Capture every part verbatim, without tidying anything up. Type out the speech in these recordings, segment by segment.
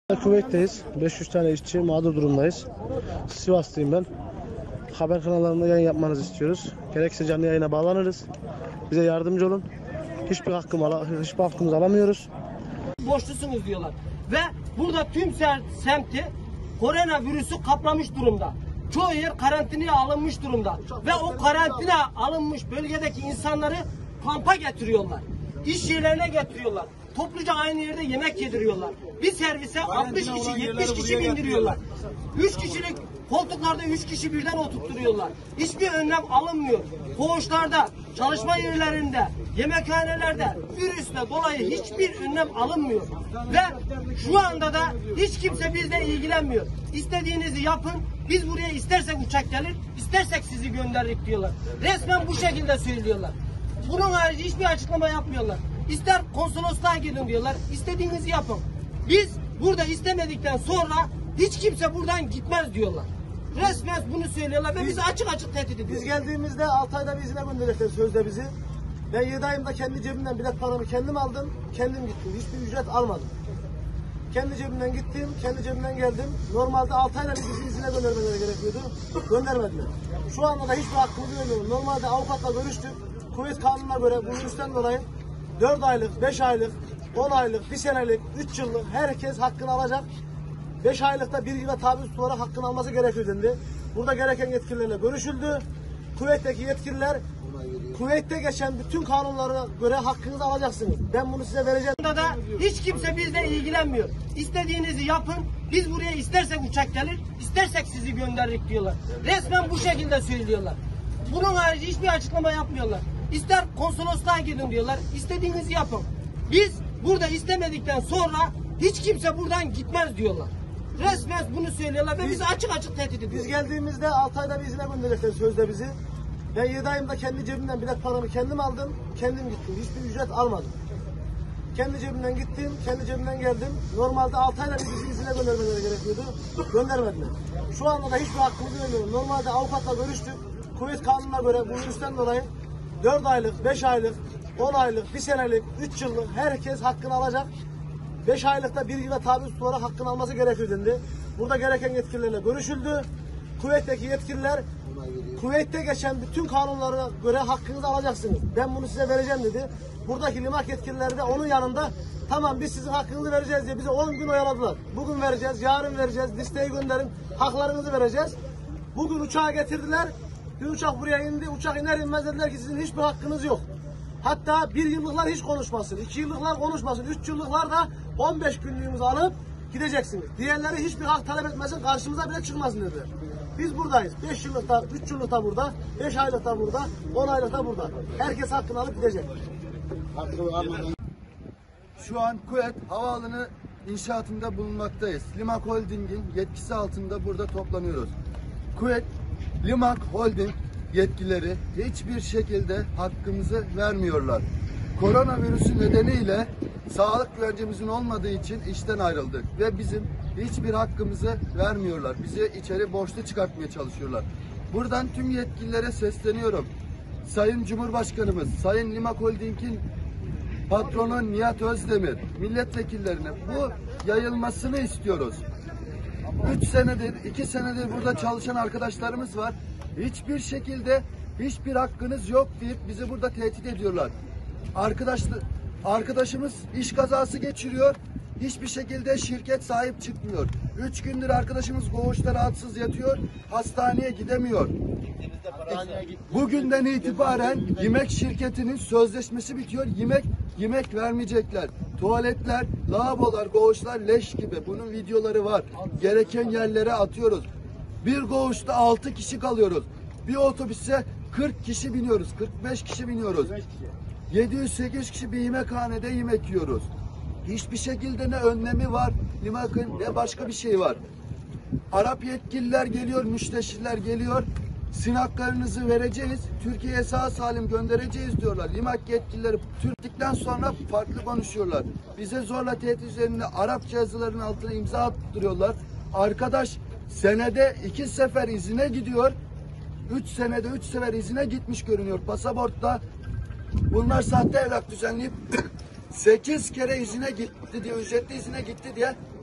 Kuveyt'teyiz. beş yüz tane işçi mağdur durumdayız. Sivas'tayım ben. Haber kanallarında yayın yapmanızı istiyoruz. Gerekse canlı yayına bağlanırız. Bize yardımcı olun. Hiçbir hakkım ala, hiçbir hakkımızı alamıyoruz. Borçlusunuz diyorlar. Ve burada tüm semti koronavirüsü kaplamış durumda. Çoğu yer karantinaya alınmış durumda. Ve o karantina alınmış bölgedeki insanları kampa getiriyorlar. İş yerlerine getiriyorlar. Topluca aynı yerde yemek yediriyorlar. Bir servise altmış kişi, yetmiş kişi bindiriyorlar. üç kişilik koltuklarda üç kişi birden oturtturuyorlar. Hiçbir önlem alınmıyor. Koğuşlarda, çalışma yerlerinde, yemekhanelerde virüsle dolayı hiçbir önlem alınmıyor. Ve şu anda da hiç kimse bizle ilgilenmiyor. İstediğinizi yapın. Biz buraya istersek uçak gelir, istersek sizi gönderirik diyorlar. Resmen bu şekilde söylüyorlar. Bunun harici hiçbir açıklama yapmıyorlar. İster konsolosluğa gidin diyorlar, istediğinizi yapın. Biz burada istemedikten sonra hiç kimse buradan gitmez diyorlar. Resmen bunu söylüyorlar ve bizi açık açık tehdit ediyorlar. Biz geldiğimizde altı ayda bir izine gönderecekler sözde bizi. Ben yedi ayımda kendi cebimden bilet paramı kendim aldım, kendim gittim. Hiçbir ücret almadım. Kendi cebimden gittim, kendi cebimden geldim. Normalde altı ayda bir izine göndermeleri gerekiyordu. Göndermediler. Şu anda da hiçbir hakkımızı vermiyorum. Normalde avukatla görüştük. Kuvvet kanununa göre bu virüsten dolayı dört aylık, beş aylık, on aylık, bir senelik, üç yıllık herkes hakkını alacak. beş aylıkta bir yıla tabi tutularak hakkını alması gerekiyor dendi. Burada gereken yetkililerle görüşüldü. Kuveyt'teki yetkililer Kuveyt'te geçen bütün kanunlara göre hakkınızı alacaksınız. Ben bunu size vereceğim. Burada da hiç kimse bizle ilgilenmiyor. İstediğinizi yapın. Biz buraya istersek uçak gelir, istersek sizi gönderirik diyorlar. Resmen bu şekilde söylüyorlar. Bunun harici hiçbir açıklama yapmıyorlar. İster konsolosluğa gidin diyorlar, istediğinizi yapın. Biz burada istemedikten sonra hiç kimse buradan gitmez diyorlar. Resmen bunu söylüyorlar ve bizi açık açık tehdit ediyorlar. Biz geldiğimizde altı ayda bir izine gönderecekler sözde bizi. Ben yedi ayımda kendi cebimden bilet paramı kendim aldım, kendim gittim. Hiçbir ücret almadım. Kendi cebimden gittim, kendi cebimden geldim. Normalde altı ayda bir izine göndermeleri gerekiyordu. Göndermediler. Şu anda da hiçbir hakkımızı vermiyorum. Normalde avukatla görüştük. Kuvvet kanununa göre bu virüsten dolayı dört aylık, beş aylık, on aylık, bir senelik, üç yıllık herkes hakkını alacak. beş aylıkta bir yıla tabi tutularak hakkını alması gerekiyor dendi. Burada gereken yetkililerle görüşüldü. Kuveyt'teki yetkililer Kuveyt'te geçen bütün kanunlara göre hakkınızı alacaksınız. Ben bunu size vereceğim dedi. Buradaki limak yetkilileri de onun yanında tamam biz sizin hakkınızı vereceğiz diye bize on gün oyaladılar. Bugün vereceğiz, yarın vereceğiz, listeyi gönderin, haklarınızı vereceğiz. Bugün uçağı getirdiler. Bir uçak buraya indi. Uçak iner inmez dediler ki sizin hiçbir hakkınız yok. Hatta bir yıllıklar hiç konuşmasın. iki yıllıklar konuşmasın. Üç yıllıklar da on beş günlüğümüzü alıp gideceksiniz. Diğerleri hiçbir hak talep etmesin. Karşımıza bile çıkmasın dediler. Biz buradayız. beş yıllıkta, üç yıllıkta burada. beş aylıkta burada. on aylıkta burada. Herkes hakkını alıp gidecek. Şu an Kuveyt Havaalanı inşaatında bulunmaktayız. Limak Holding'in yetkisi altında burada toplanıyoruz. Kuveyt Limak Holding yetkileri hiçbir şekilde hakkımızı vermiyorlar. Koronavirüsü nedeniyle sağlık güvencemizin olmadığı için işten ayrıldık ve bizim hiçbir hakkımızı vermiyorlar. Bizi içeri borçlu çıkartmaya çalışıyorlar. Buradan tüm yetkililere sesleniyorum. Sayın Cumhurbaşkanımız, Sayın Limak Holding'in patronu Nihat Özdemir, milletvekillerine bu yayılmasını istiyoruz. Üç senedir, iki senedir burada çalışan arkadaşlarımız var. Hiçbir şekilde hiçbir hakkınız yok deyip bizi burada tehdit ediyorlar. Arkadaşlar, arkadaşımız iş kazası geçiriyor. Hiçbir şekilde şirket sahip çıkmıyor. Üç gündür arkadaşımız koğuşta rahatsız yatıyor. Hastaneye gidemiyor. Bugünden itibaren yemek şirketinin sözleşmesi bitiyor. Yemek yemek vermeyecekler. Tuvaletler, lavabolar, koğuşlar leş gibi. Bunun videoları var. Gereken yerlere atıyoruz. Bir koğuşta altı kişi kalıyoruz. Bir otobüse kırk kişi biniyoruz. kırk beş kişi biniyoruz. yedi yüz sekiz yüz kişi bir yemekhanede yemek yiyoruz. Hiçbir şekilde ne önlemi var, limakın ne başka bir şey var. Arap yetkililer geliyor, müsteşirler geliyor. Sizin haklarınızı vereceğiz, Türkiye'ye sağ salim göndereceğiz diyorlar. Limak yetkilileri Türk'ten sonra farklı konuşuyorlar. Bize zorla tehdit üzerinde Arapça yazıların altına imza attırıyorlar. Arkadaş senede iki sefer izine gidiyor. Üç senede üç sefer izine gitmiş görünüyor pasaportta. Bunlar sahte evrak düzenleyip sekiz kere izine gitti diye, ücretli izine gitti diye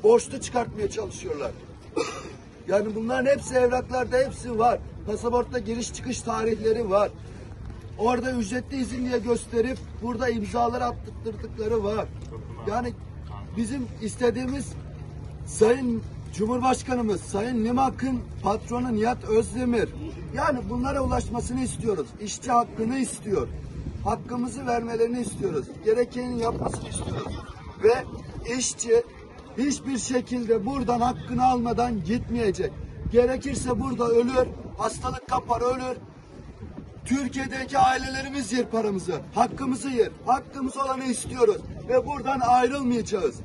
borçlu çıkartmaya çalışıyorlar. Yani bunların hepsi evraklarda hepsi var. Pasaportta giriş çıkış tarihleri var. Orada ücretli izin diye gösterip burada imzaları attırdıkları var. Yani bizim istediğimiz Sayın Cumhurbaşkanımız, Sayın Limak'ın patronu Nihat Özdemir. Yani bunlara ulaşmasını istiyoruz. İşçi hakkını istiyor. Hakkımızı vermelerini istiyoruz. Gerekeni yapmasını istiyoruz. Ve işçi hiçbir şekilde buradan hakkını almadan gitmeyecek. Gerekirse burada ölür, hastalık kapar ölür. Türkiye'deki ailelerimiz yer paramızı, hakkımızı yer. Hakkımız olanı istiyoruz ve buradan ayrılmayacağız.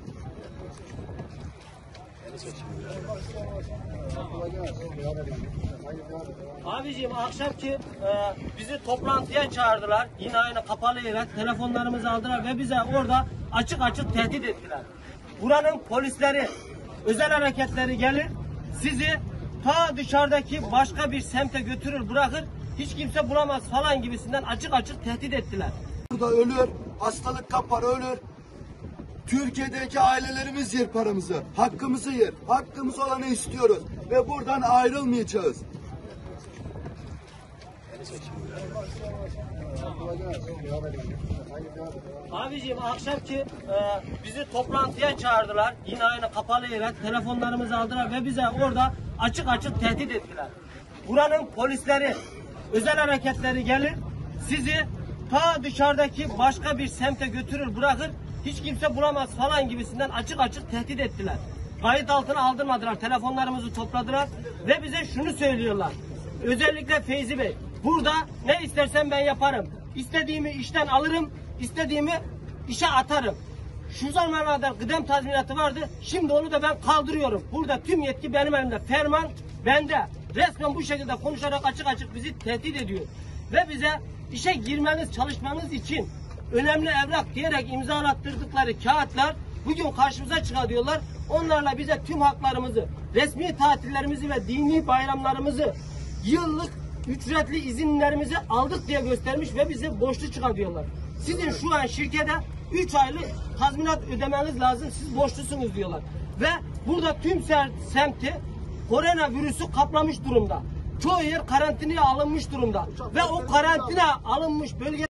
Abiciğim akşamki e, bizi toplantıya çağırdılar. Yine aynı kapalı yere telefonlarımızı aldılar ve bize orada açık açık tehdit ettiler. Buranın polisleri, özel hareketleri gelir, sizi ta dışarıdaki başka bir semte götürür bırakır, hiç kimse bulamaz falan gibisinden açık açık tehdit ettiler. Burada ölür, hastalık kapar ölür. Türkiye'deki ailelerimiz yer paramızı, hakkımızı yer. Hakkımız olanı istiyoruz ve buradan ayrılmayacağız. Abiciğim akşamki e, bizi toplantıya çağırdılar. Yine aynı kapalı yere telefonlarımızı aldılar ve bize orada açık açık tehdit ettiler. Buranın polisleri, özel hareketleri gelir, sizi ta dışarıdaki başka bir semte götürür bırakır, hiç kimse bulamaz falan gibisinden açık açık tehdit ettiler. Kayıt altına aldırmadılar, telefonlarımızı topladılar ve bize şunu söylüyorlar. Özellikle Feyzi Bey, burada ne istersen ben yaparım. İstediğimi işten alırım, istediğimi işe atarım. Şu zamanlarda kıdem tazminatı vardı, şimdi onu da ben kaldırıyorum. Burada tüm yetki benim elimde, ferman bende. Resmen bu şekilde konuşarak açık açık bizi tehdit ediyor. Ve bize işe girmeniz, çalışmanız için önemli evrak diyerek imzalattırdıkları kağıtlar bugün karşımıza çıkarıyorlar. Onlarla bize tüm haklarımızı, resmi tatillerimizi ve dini bayramlarımızı, yıllık ücretli izinlerimizi aldık diye göstermiş ve bizi borçlu çıkarıyorlar. Sizin şu an şirkete üç aylık tazminat ödemeniz lazım, siz borçlusunuz diyorlar. Ve burada tüm semti koronavirüsü kaplamış durumda. Çoğu yer karantinaya alınmış durumda. Ve o karantina alınmış bölge